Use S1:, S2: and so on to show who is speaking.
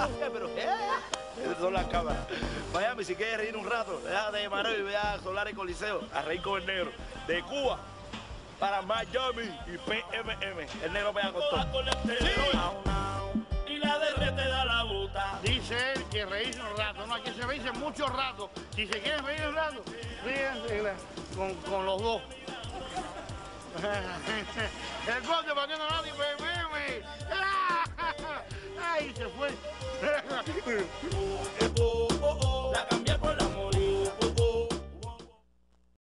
S1: Pero, esas son las cámaras. Miami, si quieres reír un rato, déjate de Mareo y ve a Solar y Coliseo, a reír con el negro. De Cuba para Miami y PMM. El negro pega con todo. Y la DR te da la bota.
S2: Dice él que reírse un rato, no, hay que se reírse mucho rato. Si se quieren reír un rato, ríense con los dos. El corte para que no nadie me. ¡Ay, se fue!